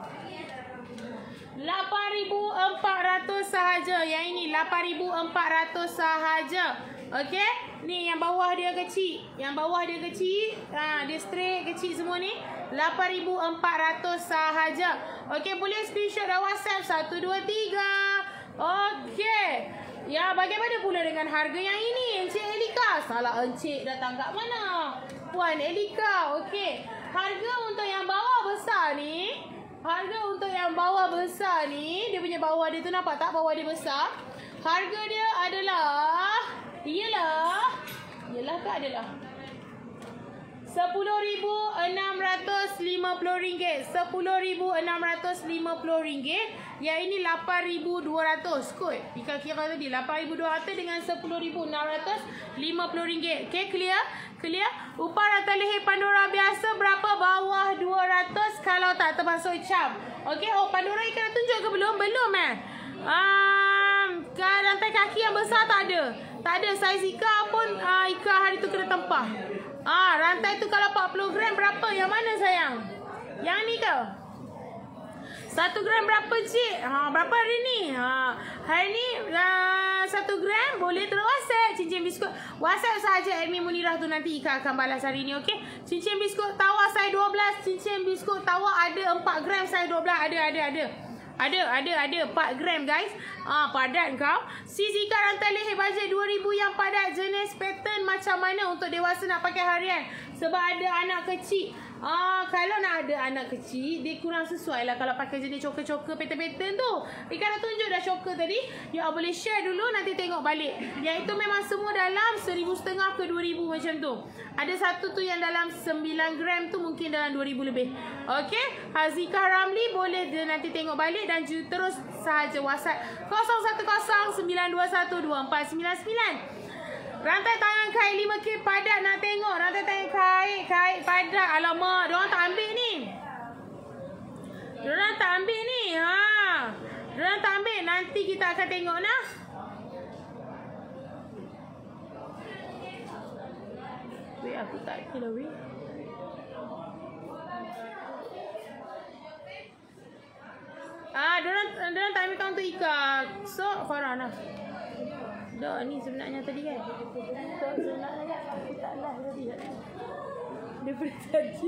lapan ribu empat ratus sahaja. Yang ini lapan ribu empat ratus sahaja. Okey, ni yang bawah dia kecil. Yang bawah dia kecil, ha, dia straight kecil semua ni. lapan ribu empat ratus sahaja. Okey, boleh screenshot dan WhatsApp satu dua tiga. Okey. Ya, bagaimana pula dengan harga yang ini? Encik Elika. Salah encik datang kat mana? Puan Elika. Okey. Harga untuk yang bawah besar ni, harga untuk yang bawah besar ni, dia punya bawah dia tu nampak tak? Bawah dia besar. Harga dia adalah Iyalah Iyalah ke adalah sepuluh ribu enam ratus lima puluh ringgit. Sepuluh ribu enam ratus lima puluh ringgit. Yang ini lapan ribu dua ratus kot. Ika kira tadi lapan ribu dua ratus dengan sepuluh ribu enam ratus lima puluh ringgit. Okay, clear? Clear? Upah rantai leher Pandora biasa berapa? Bawah dua ratus kalau tak termasuk cam. Okay, oh Pandora Ika dah tunjuk ke belum? Belum eh? Um, rantai kaki yang besar tak ada. Tak ada saiz Ika pun. uh, Ika hari tu kena tempah. Ah, rantai tu kalau empat puluh gram berapa? Yang mana sayang? Yang ni ke? satu gram berapa cik? Ha, berapa hari ni? Ha, hari ni uh, satu gram boleh terus WhatsApp cincin biskut. WhatsApp sahaja admin Munirah tu, nanti Ika akan balas hari ni, okey? Cincin biskut tawar saiz dua belas, cincin biskut tawar ada empat gram saiz dua belas, ada ada ada. Ada, ada, ada. empat gram guys. Ah, padat kau. Sis Ika rantai leher bajet dua ribu yang padat. Jenis pattern macam mana untuk dewasa nak pakai harian? Sebab ada anak kecil. Ah, kalau nak ada anak kecil, dia kurang sesuai lah kalau pakai jenis choker-choker pattern-pattern tu. Ika dah tunjuk dah choker tadi. You all boleh share dulu, nanti tengok balik. Yang itu memang semua dalam seribu setengah ke dua ribu macam tu. Ada satu tu yang dalam sembilan gram tu mungkin dalam dua ribu lebih. Okey, Hazika Ramli boleh dia nanti tengok balik dan terus sahaja WhatsApp kosong satu kosong sembilan dua satu dua empat sembilan sembilan. Rantai tangan kait lima K padat nak tengok. Rantai tangan kait, kait padat. Alamak, diorang tak ambil ni. Diorang tak ambil ni. Ha. Diorang tak ambil. Nanti kita akan tengok nah. Wait, aku tak kira weh. Ah, diorang, diorang tak ambil kaun tu Ika. So, Farah nah. Dah ni sebenarnya tadi kan. So, sebenarnya kan. Aku tak lah tadi. Daripada tadi.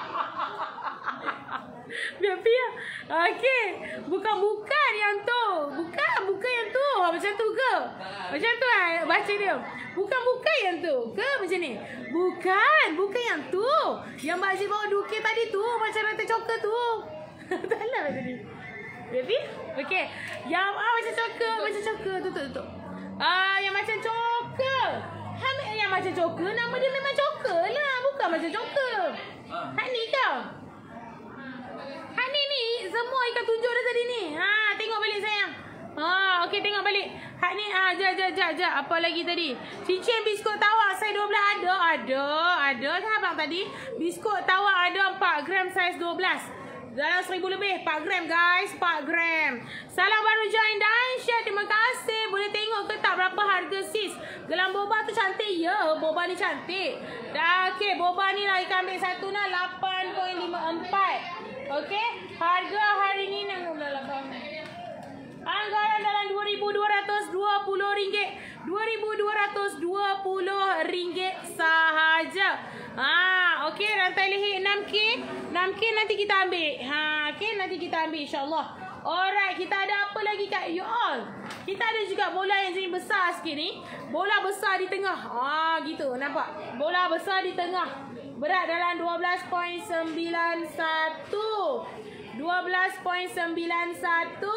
Biar biar. Okey. Bukan-bukan yang tu. Bukan. Bukan yang tu. Macam tu ke? Macam tu lah baca dia. Bukan-bukan yang tu. Ke macam ni? Bukan. Bukan yang tu. Yang Mbak Aziz bawa dua K tadi tu. Macam rantai coklat tu. Tak lah tadi. Baby? Okay. Yang ah, macam coklat. Macam coklat. Tutup, tutup. Ah, yang macam coklat. Ha, yang macam coklat. Nama dia memang coklat lah. Bukan macam coklat. Hak ni kau. Hak ni ni. Semua ikan tunjuk dah tadi ni. Ha, tengok balik sayang. Ha, okey tengok balik. Hak ni ah jap jap jap jap. Apa lagi tadi? Cincin biskut tawar saiz dua belas ada. Ada. Ada kan abang tadi? Biskut tawar ada empat gram saiz dua belas. Dalam seribu lebih. empat gram guys. empat gram. Salam baru join dan share. Terima kasih. Boleh tengok ke tak berapa harga sis? Gelang boba tu cantik ya. Boba ni cantik. Dah okey. Boba ni lah ikan ambil satu nak lapan perpuluhan lima empat. Okey. Harga hari ni nak lapan. Anggaran dalam dua ribu dua ratus dua puluh ringgit. dua ribu dua ratus dua puluh ringgit sahaja. Ha, okey rantai leher enam K. enam K nanti kita ambil. Ha, okey nanti kita ambil insya-Allah. Alright, kita ada apa lagi kat you all? Kita ada juga bola yang jenis besar sikit ni. Bola besar di tengah. Ha, gitu nampak. Bola besar di tengah. Berat dalam dua belas perpuluhan sembilan satu. dua belas perpuluhan sembilan satu.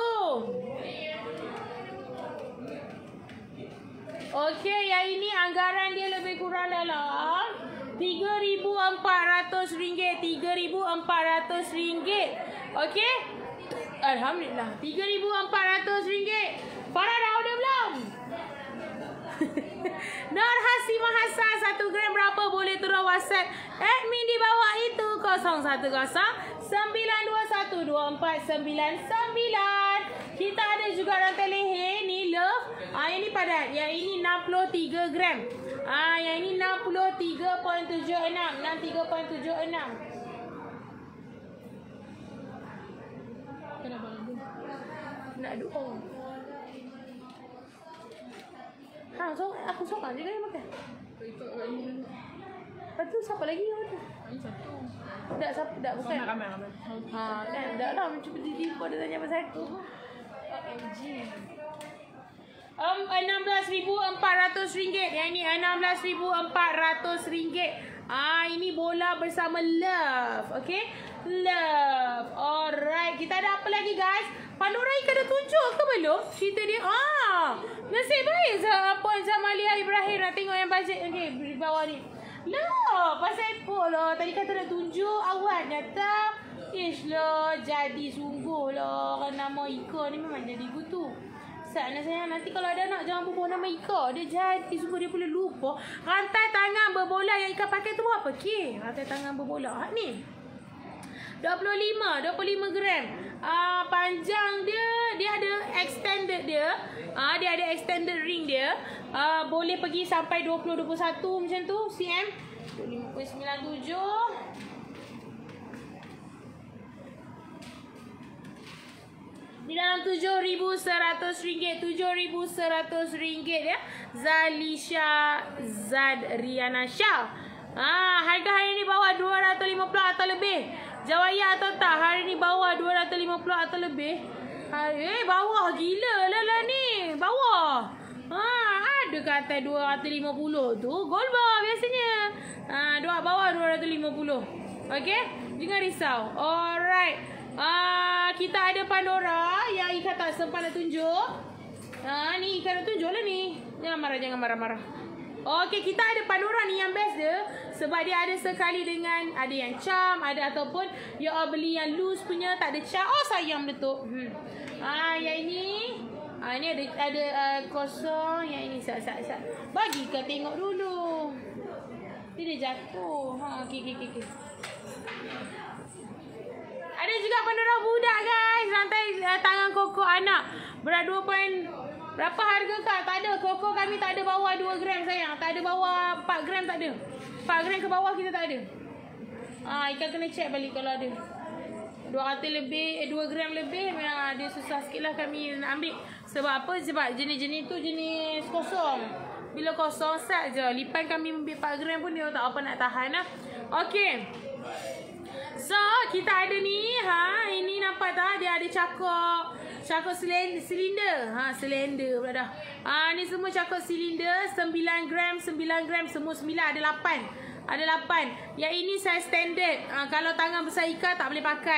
Okey, yang ini anggaran dia lebih kurang dalam tiga ribu empat ratus ringgit. tiga ribu empat ratus ringgit. Okey? Alhamdulillah. tiga ribu empat ratus ringgit. Farah dah order belum? Nur Hasimah Hassan satu gram berapa? Boleh turun WhatsApp admin di bawah itu kosong satu kosong sembilan dua satu dua empat sembilan sembilan. Kita ada juga rantai leher ni love. Ah yang ni padat. Yang ini enam puluh tiga gram. Ah yang ini enam puluh tiga perpuluhan tujuh enam. enam puluh tiga perpuluhan tujuh enam. Kenapa nak doa? Ha, so aku seorang je kan makan. Ikut kat ni dulu. Lepas tu siapa lagi yang ada? Ini satu. Tak, siapa, tak bukan. Ramai, ramai, ramai. Ha, kan, tak lah. Cuba tiba-tiba dia tanya pasal aku. O M G. Um, enam belas ribu empat ratus ringgit. Yang ni enam belas ribu empat ratus ringgit. Ah, ini bola bersama Love. Okay? Love. Alright. Kita ada apa lagi guys? Pandora ikan dah tunjuk ke belum? Cerita dia. Ah, nasib baik Puan Jamalia Ibrahim nak tengok yang bajet. Okay, di bawah ni. Lah, pasal apa lah? Tadi kata nak tunjuk, awak nyata. Ish lah, jadi sungguh lah. Kan nama Ika ni memang jadi gitu. Saatnya sayang, nanti kalau ada anak jangan berbual nama Ika. Dia jadi sungguh, dia boleh lupa. Rantai tangan berbola yang Ika pakai tu berapa? Okay, rantai tangan berbola. Ha, ni. dua puluh lima, dua puluh lima gram. Uh, panjang dia, dia ada extended dia. Uh, dia ada extended ring dia. Uh, boleh pergi sampai dua puluh dua puluh satu macam tu cm. lima perpuluhan sembilan tujuh. Di dalam tujuh ribu seratus ringgit. tujuh ribu seratus ringgit ya. Zalisha Zadriana Shah. Ah, harga hari ni bawah dua ratus lima puluh atau lebih. Jawab ya atau tak? Hari ni bawah dua ratus lima puluh atau lebih. Eh, bawah gila lah lah ni. Bawah. Ha, ada kata dua ratus lima puluh tu. Gold bar biasanya. Ha, dua bawah dua ratus lima puluh. Okey? Jangan risau. Alright. Ah, kita ada Pandora yang Ika tak sempat nak tunjuk. Ha, ni Ika nak tunjuk lah ni. Jangan marah, jangan marah-marah. Okey, kita ada Pandora ni yang best dia. Sebab dia ada sekali dengan, ada yang charm, ada ataupun you all beli yang loose punya, tak ada charm. Oh, sayang betul. Hmm. Ah, yang ini, ah ini ada ada uh, kosong, yang ini sat sat sat. Bagi kau tengok dulu. Dia dah jatuh. Ha, okey okey okey. Ada juga Pandora budak guys, rantai uh, tangan koko anak. Berat dua point berapa harga kak? Tak ada. Koko kami tak ada bawah dua gram sayang. Tak ada bawah empat gram, tak ada. empat gram ke bawah kita tak ada. Ah, Ika kena check balik kalau ada. dua ratus lebih, eh, dua gram lebih memang dia susah sikit lah kami nak ambil. Sebab apa? Sebab jenis-jenis tu jenis kosong. Bila kosong set je. Lipan kami ambil empat gram pun dia tak apa nak tahan lah. Okey. So, kita ada ni. Ha, ini nampak tak? Dia ada cakap. Cakap silinder. Ha, silinder pula dah. Ha, ni semua cakap silinder. sembilan gram, sembilan gram. Semua sembilan. Ada lapan. Ada lapan. Yang ini size standard. Ha, kalau tangan besar Ika tak boleh pakai.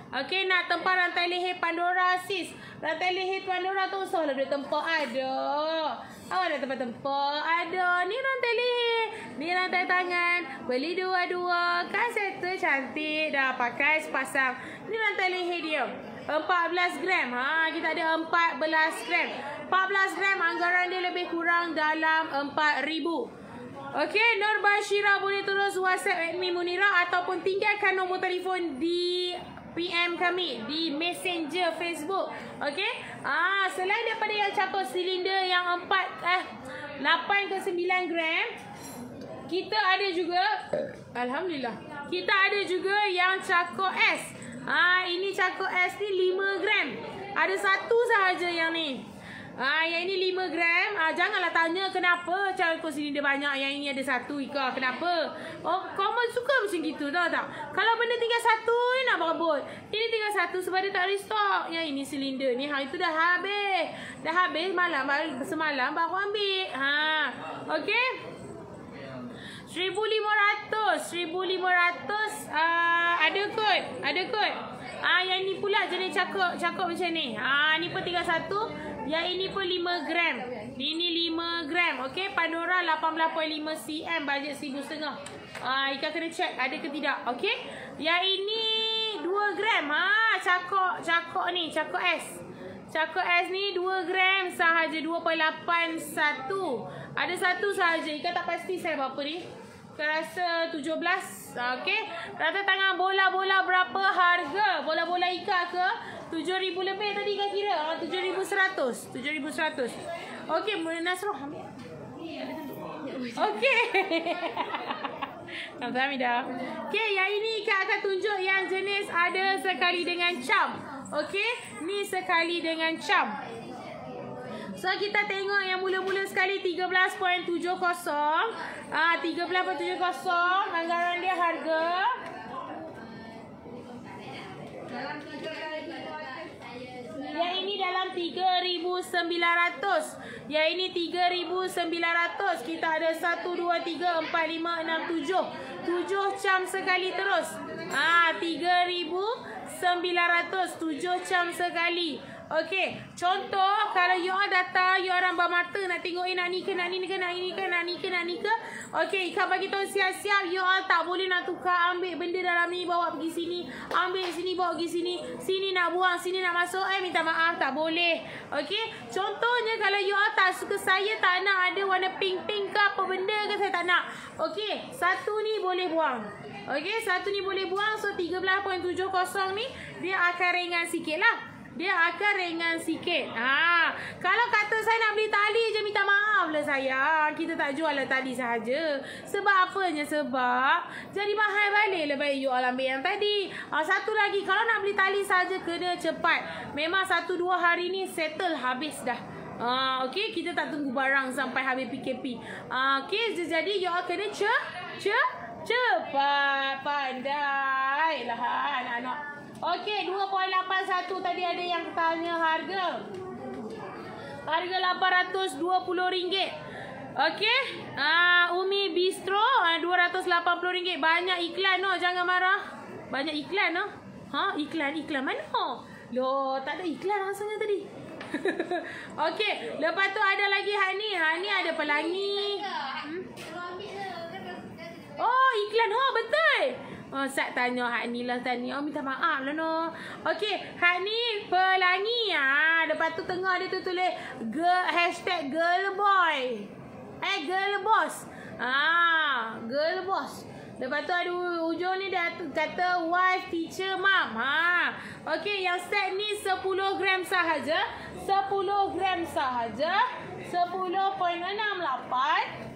Okey, nak tempah rantai leher Pandora sis. Rantai leher Pandora tu usah lah duit tempah ada. Awak nak tempah-tempah ada. Ni rantai leher, ni rantai tangan. Beli dua-dua, kan settle cantik dah, pakai sepasang. Ni rantai leher dia. empat belas gram. Ha, kita ada empat belas gram. empat belas gram, anggaran dia lebih kurang dalam empat ribu. Okey, Nur Bashira boleh terus WhatsApp admin Munira ataupun tinggalkan nombor telefon di P M kami di Messenger Facebook. Okey. Ah, selain daripada yang cakup silinder yang empat eh lapan ke sembilan gram, kita ada juga alhamdulillah. Kita ada juga yang cakup S. Ah, ini cakup S ni lima gram. Ada satu sahaja yang ni. Ah, yang ini lima gram. Ah, janganlah tanya kenapa cakup silinder banyak, yang ini ada satu. Ika, kenapa? Oh, common suka macam gitu, tahu tak? Kalau benda tinggal satu, ni nak berebut. Ini tinggal satu sebab dia tak restock. Yang ini silinder ni, ha, itu dah habis. Dah habis malam, semalam baru ambil. Ha, okey. seribu lima ratus. seribu lima ratus. Ah, ada kod. Ada kod. Ah, yang ni pula jenis cakup, cakup macam ni. Ah, ni pun tinggal satu. Yang ini pun lima gram. Ini lima gram. Okey, Pandora lapan belas perpuluhan lima sentimeter, bajet seribu setengah. Ah, Ika kena check ada ke tidak. Okey. Yang ini dua gram. Ha, cakup, cakup ni, cakup S. Cakup S ni dua gram sahaja, dua perpuluhan lapan satu. Ada satu sahaja. Ika tak pasti saya berapa ni. Ika rasa tujuh belas. Okey. Rata tangan bola-bola berapa harga? Bola-bola Ika ke? tujuh ribu lebih tadi Ika kira. tujuh ribu seratus. tujuh ribu seratus. Okey, Nasrul ambil. Okey. Nampak Hamidah. Okey, yang ini Ika akan tunjuk yang jenis ada sekali dengan cam. Okey, ni sekali dengan cam. So kita tengok yang mula-mula sekali tiga belas perpuluhan tujuh kosong. Ah, tiga belas perpuluhan tujuh kosong. Anggaran dia harga yang ini dalam tiga ribu sembilan ratus. Yang ini tiga ribu sembilan ratus. Kita ada satu, dua, tiga, empat, lima, enam, tujuh. tujuh cam sekali terus. Ah, tiga ribu sembilan ratus. tujuh cam sekali. Okey, contoh kalau you all datang, you orang bermata nak tengok eh nak ni ke, nak ni ke, nak ni ke, nak ni ke, nak ni ke. Okey, Ika bagi tahu siap-siap, you all tak boleh nak tukar, ambil benda dalam ni bawa pergi sini, ambil sini bawa pergi sini, sini nak buang, sini nak masuk, eh minta maaf tak boleh. Okey, contohnya kalau you all tak suka, saya tak nak ada warna pink-pink ke apa benda ke, saya tak nak. Okey, satu ni boleh buang. Okey, satu ni boleh buang. So tiga belas perpuluhan tujuh kosong ni dia akan ringan sikit lah. Dia akan ringan sikit. Ha, kalau kata saya nak beli tali je, minta maaf lah sayang. Kita tak jual lah tali sahaja. Sebab apanya? Sebab jadi mahal balik lah. Baik you all ambil yang tadi. Ha, satu lagi, kalau nak beli tali sahaja kena cepat. Memang satu dua hari ni settle habis dah. Ha, okay, kita tak tunggu barang sampai habis P K P. Ha, okay, jadi you all kena ce, ce, cepat. Pandai lah anak-anak. Okey, dua perpuluhan lapan satu tadi ada yang tanya harga. Harga lapan ratus dua puluh ringgit. Okey, uh, Umi Bistro uh, dua ratus lapan puluh ringgit. Banyak iklan no, jangan marah. Banyak iklan no. Ha, iklan iklan mana? Loh, tak ada iklan rasanya tadi. Okey, lepas tu ada lagi hak ni. Hak ni ada pelangi. Hmm? Oh, iklan ha, betul. Oh, Sat tanya hak ni lah tadi. Oh, minta maaf lah no. Okey, hak ni pelangi. Ha, lepas tu tengah dia tu tulis girl, hashtag girl boy. Eh, girl boss. Ah, girl boss. Lepas tu ada ujung ni dia kata wife, teacher, mom. Ha. Okey, yang set ni sepuluh gram sahaja. sepuluh gram sahaja. sepuluh perpuluhan enam lapan.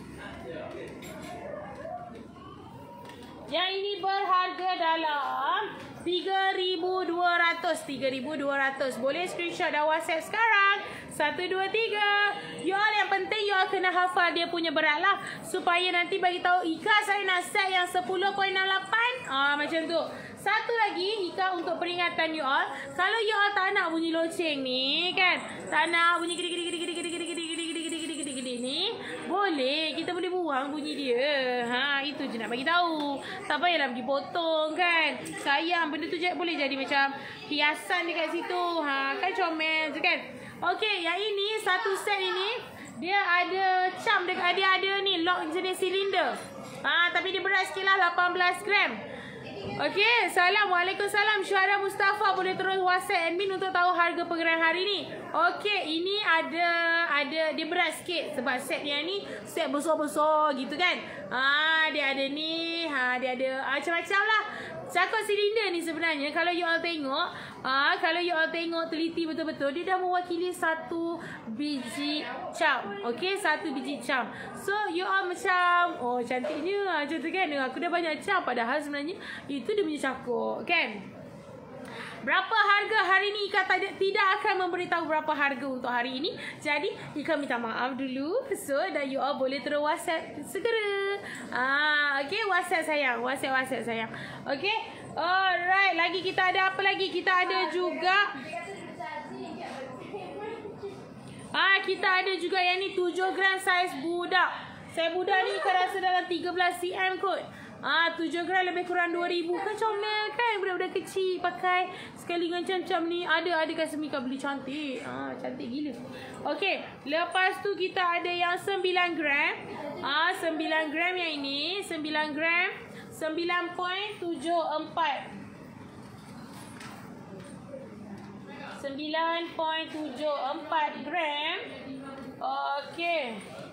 Yang ini berharga dalam tiga ribu dua ratus. tiga ribu dua ratus. Boleh screenshot dan WhatsApp sekarang. satu, dua, tiga. You all yang penting you all kena hafal dia punya berat lah. Supaya nanti bagi tahu Ika saya nak set yang sepuluh perpuluhan enam lapan. Ah, macam tu. Satu lagi Ika untuk peringatan you all. Kalau you all tak nak bunyi loceng ni kan. Tak nak bunyi gede-gede-gede-gede-gede-gede-gede-gede-gede-gede ni. Boleh, kita boleh buang bunyi dia. Ha, itu je nak bagi tahu. Tak payahlah pergi potong kan. Sayang, benda tu je boleh jadi macam hiasan dekat situ. Ha, kan comel je kan. Okey, yang ini satu set ini dia ada cam dekat, dia ada ni lock jenis silinder. Ha, tapi dia berat sikit lah, lapan belas gram. Okey, Assalamualaikum, salam Syuhada Mustafa. Boleh terus WhatsApp admin untuk tahu harga pergerakan hari ni. Okey, ini ada ada dia berat sikit sebab set yang ni set besar-besar gitu kan. Ha, dia ada ni, ha dia ada ha, macam-macam lah. Cakap silinder ni sebenarnya kalau you all tengok, ah kalau you all tengok teliti betul-betul, dia dah mewakili satu biji cam. Okey, satu biji cam. So you all macam, oh cantiknya macam tu kan. Aku dah banyak cam padahal sebenarnya itu dia punya cakap kan. Berapa harga hari ni? Ika tidak akan memberitahu berapa harga untuk hari ini. Jadi Ika minta maaf dulu. So dan you all boleh terus WhatsApp segera. Ah, okay, WhatsApp sayang. WhatsApp WhatsApp sayang. Okay. Alright. Lagi kita ada apa lagi? Kita ada juga. Ah, kita ada juga yang ni tujuh gram saiz budak. Saiz budak ni Ika rasa dalam tiga belas sentimeter kot. Ah, tujuh gram lebih kurang dua ribu. Kan comel kan budak-budak kecil pakai sekali dengan macam-macam ni. Ada ada kat Semika beli cantik. Ah, cantik gila. Okey, lepas tu kita ada yang sembilan gram. Ah, sembilan gram yang ini, sembilan gram, sembilan perpuluhan tujuh empat. sembilan perpuluhan tujuh empat gram. Okey.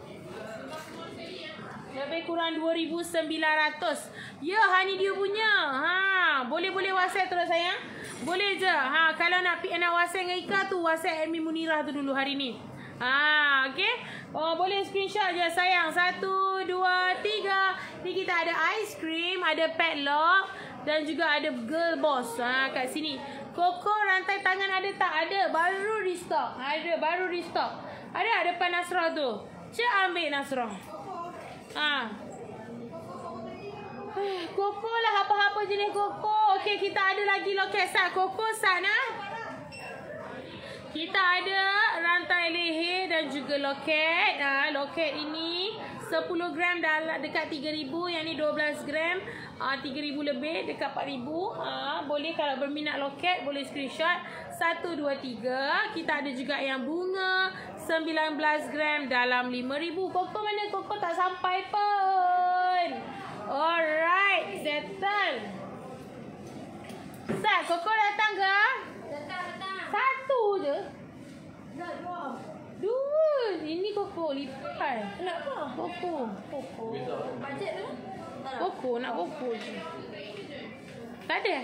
Lebih kurang dua ribu sembilan ratus. Ya, hani dia punya. Ha, boleh-boleh WhatsApp terus sayang. Boleh je. Ha, kalau nak nak WhatsApp dengan Ika tu, WhatsApp admin Munirah tu dulu hari ni. Ha, okey. Oh, boleh screenshot je sayang. Satu, dua, tiga. Ni kita ada ice cream, ada padlock dan juga ada girl boss. Ha, kat sini. Koko rantai tangan ada tak? Ada. Baru restock. Ada, baru restock. Ada depan Nasrah tu. Cik ambil Nasrah. Ah. Koko lah, apa-apa jenis koko. Okey, kita ada lagi loket sat. Koko sana. Kita ada rantai leher dan juga loket. Ah, loket ini sepuluh gram dalam dekat tiga ribu, yang ni dua belas gram. Ah, tiga ribu lebih dekat empat ribu. Ah, boleh kalau berminat loket boleh screenshot. Satu, dua, tiga. Kita ada juga yang bunga sembilan belas gram dalam lima ribu. Koko mana? Koko tak sampai pun. Alright, settle. Sat, Koko datang ke? Datang, datang. Satu je. Dah, dua. Dua. Ini Koko lipat. Kenapa? Koko. Koko. Bajet tu? Koko, nak Koko je. Tak ada?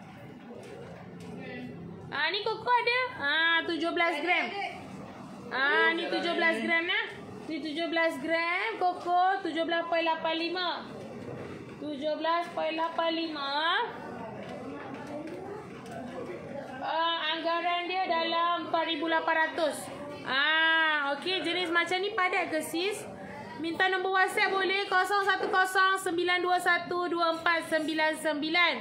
Ah, ni Koko ada. Ah, tujuh belas gram. Ah, ni tujuh belas gram nah. Ni tujuh belas gram. Koko tujuh belas perpuluhan lapan lima. tujuh belas perpuluhan lapan lima. Ah, anggaran dia dalam empat ribu lapan ratus. Ah, okey, jenis macam ni padat ke sis? Minta nombor WhatsApp boleh kosong satu kosong sembilan dua satu dua empat sembilan sembilan.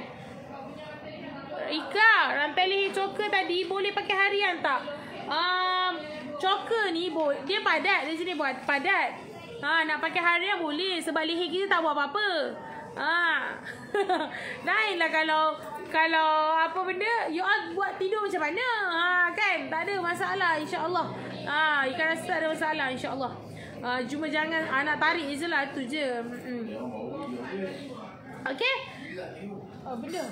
Ika, rantai leher choker tadi boleh pakai harian tak? Um, choker ni dia padat, dia sini buat padat. Ha, nak pakai harian boleh sebab leher kita tak buat apa-apa. Ha. Lainlah kalau kalau apa benda you all buat tidur macam mana? Ha, kan? Tak ada masalah insya-Allah. Ha, Ika rasa tak ada masalah insya-Allah. Ha, cuma jangan anak tarik je lah, tu je. Hmm. Okey? Oh, benda.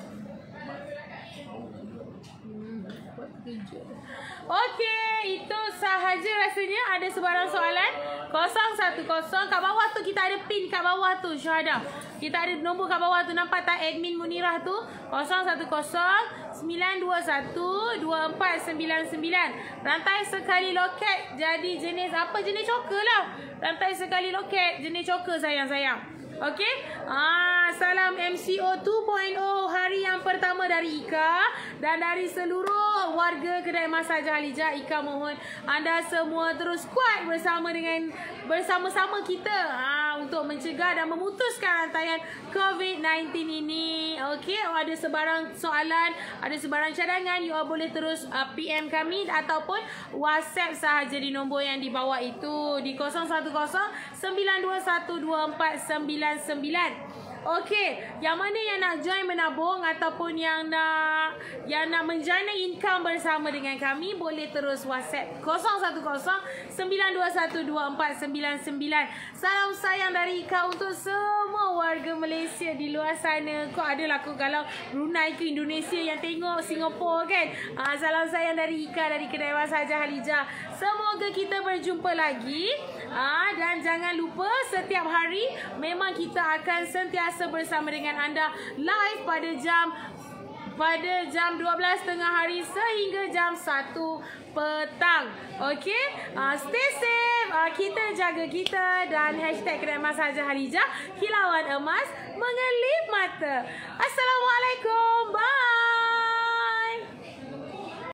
Okey, itu sahaja rasanya. Ada sebarang soalan? kosong satu kosong. Kat bawah tu kita ada pin kat bawah tu, Syuhada. Kita ada nombor kat bawah tu. Nampak tak admin Munirah tu? kosong satu kosong sembilan dua satu dua empat sembilan sembilan. Rantai sekali loket. Jadi jenis apa? Jenis choker lah. Rantai sekali loket. Jenis choker sayang-sayang. Okey. Ah, salam M C O dua titik nol hari yang pertama dari Ika dan dari seluruh warga kedai Masaj Halijah. Ika mohon anda semua terus kuat bersama dengan bersama-sama kita. Ah, untuk mencegah dan memutuskan rantaian COVID sembilan belas ini. Okey, ada sebarang soalan, ada sebarang cadangan, you all boleh terus uh, P M kami ataupun WhatsApp sahaja di nombor yang di bawah itu di kosong satu kosong sembilan dua satu dua empat sembilan sembilan. Okey, yang mana yang nak join menabung ataupun yang nak yang nak menjana income bersama dengan kami, boleh terus WhatsApp kosong satu kosong sembilan dua satu dua empat sembilan sembilan. Salam sayang dari Ika untuk semua warga Malaysia di luar sana. Kok adalah kok kalau Brunei ke Indonesia yang tengok Singapura kan. Ah, salam sayang dari Ika dari Kedai Masak Haja Halijah. Semoga kita berjumpa lagi. Ah, dan jangan lupa setiap hari memang kita akan sentiasa bersama dengan anda live pada jam pada jam dua belas tengah hari sehingga jam satu petang. Okey, uh, stay safe, uh, kita jaga kita, dan hashtag Kedai Masak Haja Halijah, kilauan emas mengelip mata. Assalamualaikum.